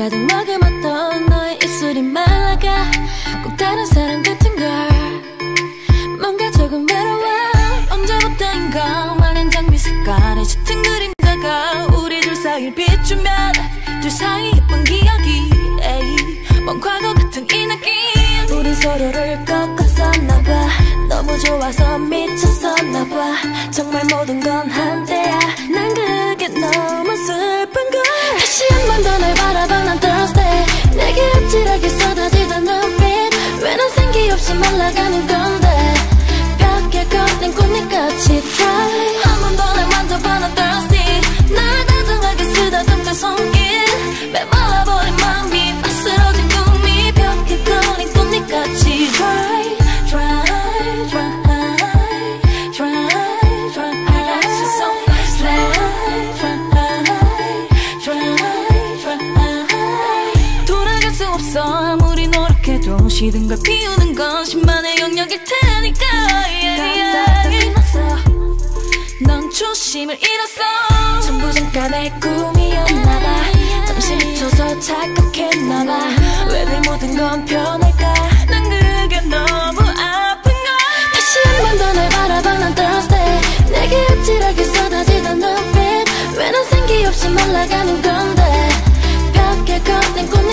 가득 머금었던 너의 입술이 말라가 꼭 다른 사람 같은 걸. 뭔가 조금 외로워. 언제부터인가 말린 장미 색깔의 짙은 그림자가 우리 둘 사이를 비추면 둘 사이 예쁜 기억이 먼 과거 같은 이 느낌. 우린 서로를 꺾었었나봐. 너무 좋아서 미쳤었나봐. 정말 모든 건 한때야. 난 그게 너무 슬픈걸. 다시 한 번 더 날 바라봐 난 Thursday. 내게 아찔하게 쏟아지던 눈빛. 왜 난 생기 없이 말라가는 건데. 벽에 걸린 꽃잎같이 dry. 한 번 더 날 만져봐 난 thirsty. 날 다정하게 쓰다듬는 손길. 메말라버린 마음이 맛스러진 꿈이 벽에 걸린 꽃잎같이 dry. Dry, dry, dry, dry. I got you so much dry, dry, dry. 돌아갈 수 없어 아무리 노력해도 시든 걸 피우는 건 신만의 영역일 테니까. 넌 초심을 잃었어. 전부 잠깐의 꿈이었나봐. 잠시 미쳐서 착각했나봐. 왜 내 모든 건 변할까. 난 그게 너무 아픈걸. 다시 한 번 더 날 바라봐 난 Thursday. 내게 아찔하게 쏟아지던 눈빛. 왜 난 생기 없이 말라가는 건데. 벽에 걸린 꽃